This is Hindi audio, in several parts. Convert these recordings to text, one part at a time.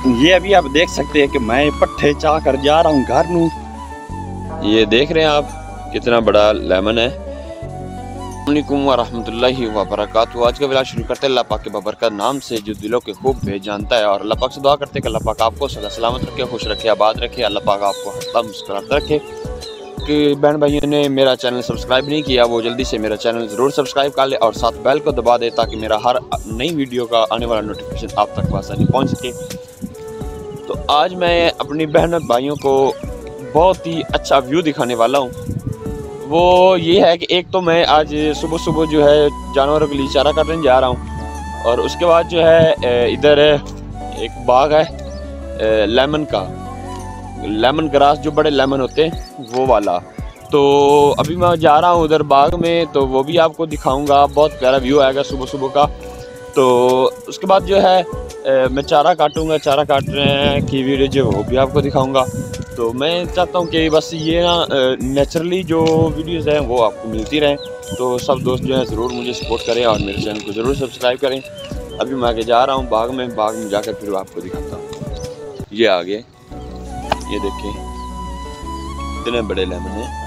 ये अभी आप देख सकते हैं कि मैं पट्ठे चाह कर जा रहा हूँ घर नू। ये देख रहे हैं आप कितना बड़ा लेमन है। अस्सलामुअलैकुम वरहमतुल्लाहि वबरकातुहू। आज का व्लॉग शुरू करते हैं अल्लाह पाक के बबरकत नाम से जो दिलों के खूब भेज जानता है। और अल्लाह पाक से दुआ करते हैं कि अल्लाह पाक आपको सदा सलामत रखे, खुश रखे, आबाद रखे। अल्लाह पाक आपको हंसता मुस्कुराता रखे। कि बहन भाइयों ने मेरा चैनल सब्सक्राइब नहीं किया वो जल्दी से मेरा चैनल ज़रूर सब्सक्राइब कर ले और साथ बेल को दबा दे ताकि मेरा हर नई वीडियो का आने वाला नोटिफिकेशन आप तक आसानी पहुँच सके। तो आज मैं अपनी बहन भाइयों को बहुत ही अच्छा व्यू दिखाने वाला हूँ। वो ये है कि एक तो मैं आज सुबह सुबह जो है जानवरों के लिए चारा काटने जा रहा हूँ और उसके बाद जो है इधर एक बाग है लेमन का, लेमन ग्रास जो बड़े लेमन होते हैं वो वाला। तो अभी मैं जा रहा हूँ उधर बाग में, तो वो भी आपको दिखाऊंगा। बहुत प्यारा व्यू आएगा सुबह सुबह का। तो उसके बाद जो है मैं चारा काटूंगा, चारा काटने की वीडियो जो वो भी आपको दिखाऊंगा। तो मैं चाहता हूँ कि बस ये ना नेचुरली जो वीडियोज़ हैं वो आपको मिलती रहें। तो सब दोस्त जो हैं ज़रूर मुझे सपोर्ट करें और मेरे चैनल को ज़रूर सब्सक्राइब करें। अभी मैं आगे जा रहा हूँ बाग में जाकर फिर आपको दिखाता हूँ। ये आगे ये देखें इतने बड़े लेमन हैं,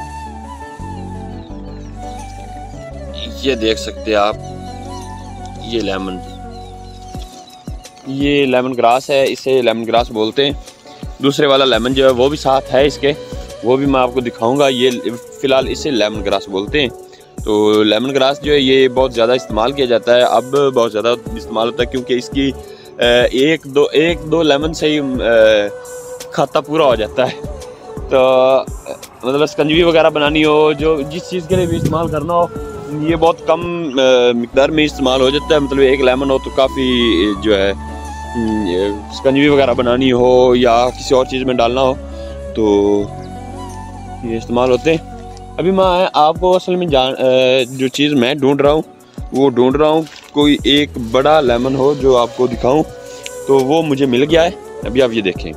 ये देख सकते हैं आप। ये लेमन ग्रास है, इसे लेमन ग्रास बोलते हैं। दूसरे वाला लेमन जो है वो भी साथ है इसके, वो भी मैं आपको दिखाऊंगा। ये फ़िलहाल इसे लेमन ग्रास बोलते हैं। तो लेमन ग्रास जो है ये बहुत ज़्यादा इस्तेमाल किया जाता है, अब बहुत ज़्यादा इस्तेमाल होता है क्योंकि इसकी एक दो लेमन से ही खाता पूरा हो जाता है। तो मतलब स्कंजवी वगैरह बनानी हो, जो जिस चीज़ के लिए भी इस्तेमाल करना हो, ये बहुत कम मिकदार में इस्तेमाल हो जाता है। मतलब एक लेमन हो तो काफ़ी जो है स्कंजवी वगैरह बनानी हो या किसी और चीज़ में डालना हो तो ये इस्तेमाल होते हैं। अभी मैं आपको असल में जो चीज़ मैं ढूंढ रहा हूँ कोई एक बड़ा लेमन हो जो आपको दिखाऊं। तो वो मुझे मिल गया है। अभी आप ये देखें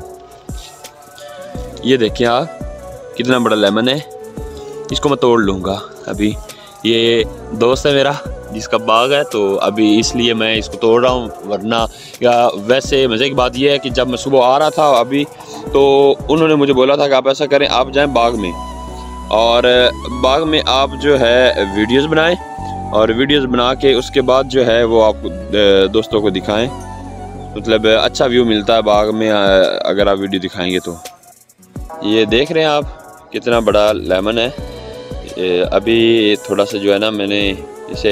आप कितना बड़ा लेमन है। इसको मैं तोड़ लूँगा। अभी ये दोस्त है मेरा जिसका बाग है, तो अभी इसलिए मैं इसको तोड़ रहा हूँ। वरना या वैसे मज़े की बात यह है कि जब मैं सुबह आ रहा था अभी, तो उन्होंने मुझे बोला था कि आप ऐसा करें, आप जाएं बाग में और बाग में आप जो है वीडियोस बनाएं और वीडियोस बना के उसके बाद जो है वो आप दोस्तों को दिखाएं। मतलब अच्छा व्यू मिलता है बाग में अगर आप वीडियो दिखाएंगे तो। ये देख रहे हैं आप कितना बड़ा लेमन है। अभी थोड़ा सा जो है ना मैंने इसे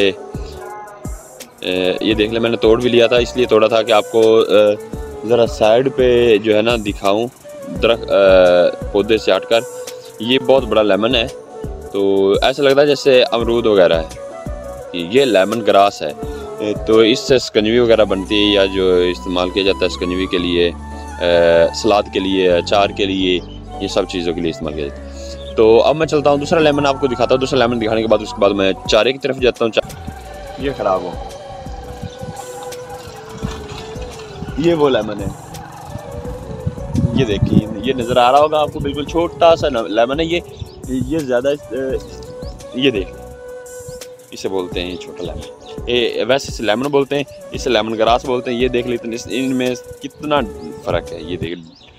ये देख लिया, मैंने तोड़ भी लिया था। इसलिए तोड़ा था कि आपको ज़रा साइड पे जो है ना दिखाऊं दरख्त पौधे से हटकर। ये बहुत बड़ा लेमन है, तो ऐसा लगता है जैसे अमरूद वगैरह है। ये लेमन ग्रास है, तो इससे स्कंजवी वगैरह बनती है या जो इस्तेमाल किया जाता है स्कंजवी के लिए, सलाद के लिए, अचार के लिए, ये सब चीज़ों के लिए इस्तेमाल किया जाता है। तो अब मैं चलता हूँ दूसरा लेमन आपको दिखाता हूँ। दूसरा लेमन दिखाने के बाद उसके बाद मैं चारे की तरफ जाता हूँ। ये ख़राब हो, ये वो लेमन है। ये देखिए, ये नज़र आ रहा होगा आपको, बिल्कुल छोटा सा लेमन है ये ज़्यादा ये देख, इसे बोलते हैं छोटा लेमन। ये वैसे इसे लेमन बोलते हैं, इसे लेमन ग्रास बोलते हैं। ये देख लेते इनमें कितना फ़र्क है, ये देख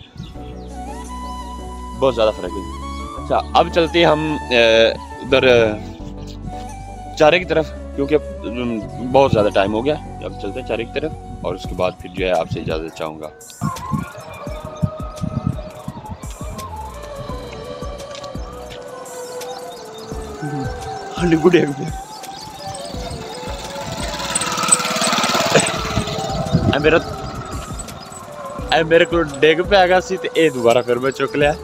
बहुत ज़्यादा फ़र्क है। अच्छा, अब चलते हैं हम उधर चारे की तरफ क्योंकि बहुत ज़्यादा टाइम हो गया। अब चलते हैं चारे की तरफ और उसके बाद फिर जो है आपसे इजाज़त चाहूँगा। मेरे को डेग पे आगा सी ते दोबारा फिर मैं चुक लिया।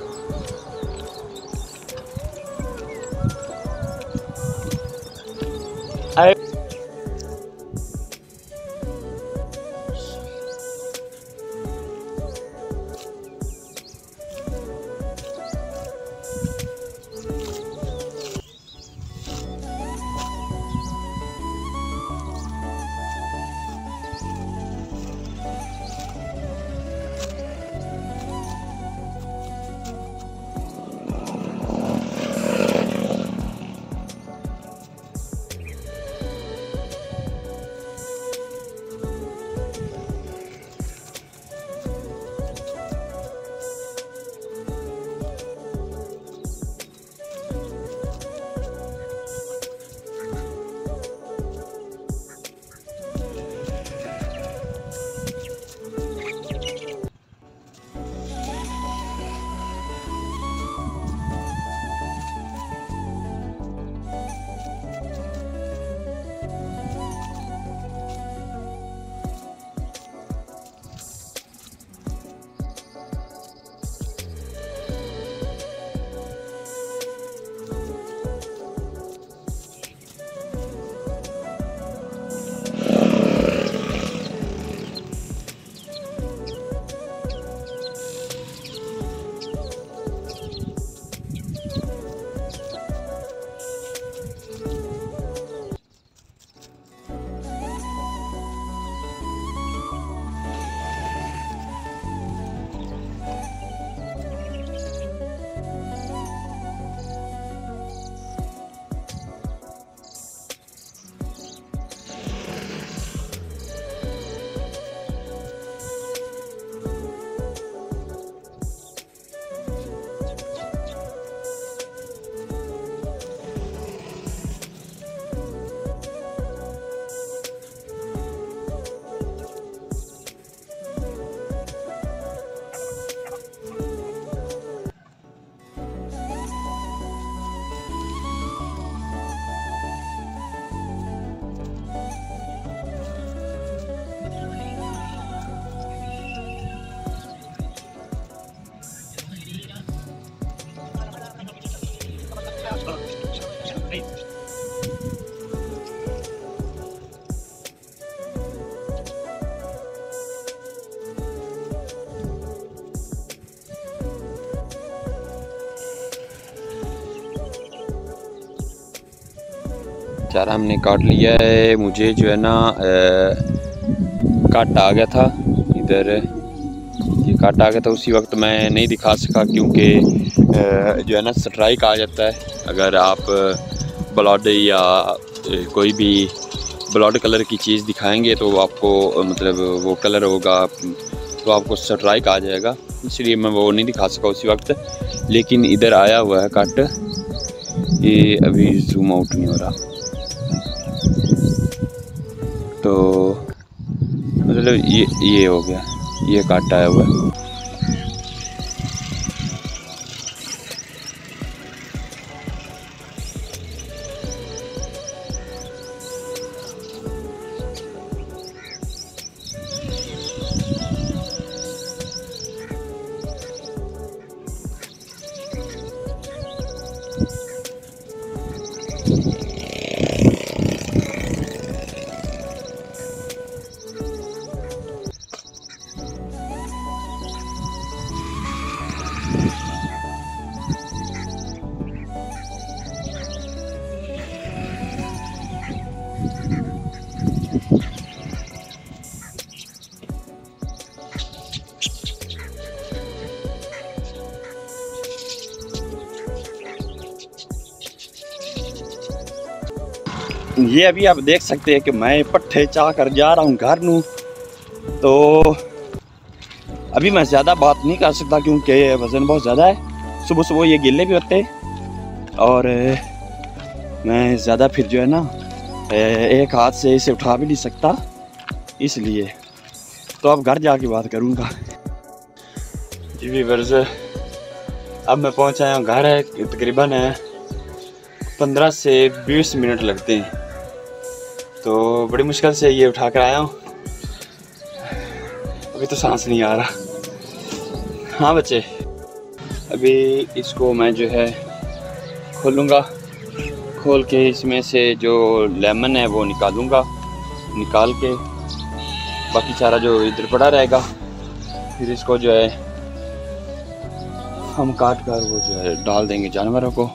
चारा हमने काट लिया है। मुझे जो है ना काट आ गया था इधर, ये काट आ गया था। उसी वक्त मैं नहीं दिखा सका क्योंकि जो है ना स्ट्राइक आ जाता है। अगर आप ब्लड या कोई भी ब्लड कलर की चीज़ दिखाएंगे तो आपको मतलब वो कलर होगा तो आपको स्ट्राइक आ जाएगा, इसलिए मैं वो नहीं दिखा सका उसी वक्त। लेकिन इधर आया हुआ है कट, ये अभी जूम आउट नहीं हो रहा, तो मतलब ये हो गया, ये कट आया हुआ है। ये अभी आप देख सकते हैं कि मैं पट्ठे चाह कर जा रहा हूँ घर नू। तो अभी मैं ज़्यादा बात नहीं कर सकता क्योंकि वज़न बहुत ज़्यादा है। सुबह सुबह ये गिले भी होते और मैं ज़्यादा फिर जो है ना एक हाथ से इसे उठा भी नहीं सकता, इसलिए तो अब घर जाके बात करूँगा। जी व्यूअर्स, अब मैं पहुँच आया हूँ घर। है तकरीबन 15 से 20 मिनट लगते हैं, तो बड़ी मुश्किल से ये उठा कर आया हूँ। अभी तो सांस नहीं आ रहा। हाँ बच्चे, अभी इसको मैं जो है खोलूँगा, खोल के इसमें से जो लेमन है वो निकालूँगा, निकाल के बाकी सारा जो इधर पड़ा रहेगा फिर इसको जो है हम काट कर वो जो है डाल देंगे जानवरों को।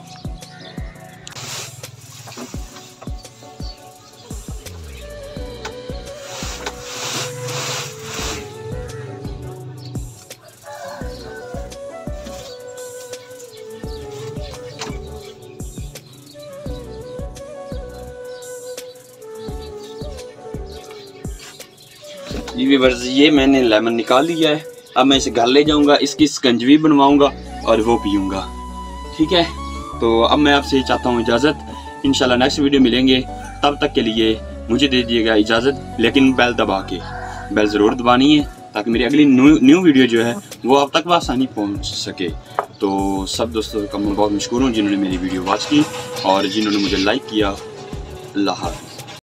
ये मैंने लेमन निकाल लिया है। अब मैं इसे घर ले जाऊंगा, इसकी स्कंजवी बनवाऊंगा और वो पीऊंगा। ठीक है, तो अब मैं आपसे चाहता हूँ इजाज़त। इंशाल्लाह नेक्स्ट वीडियो मिलेंगे, तब तक के लिए मुझे दे दीजिएगा इजाज़त। लेकिन बेल दबा के, बेल ज़रूर दबानी है ताकि मेरी अगली न्यू वीडियो जो है वो आप तक आसानी पहुँच सके। तो सब दोस्तों का मैं बहुत मशहूर हूँ जिन्होंने मेरी वीडियो वॉच की और जिन्होंने मुझे लाइक किया। अल्लाह हाफ़िज़।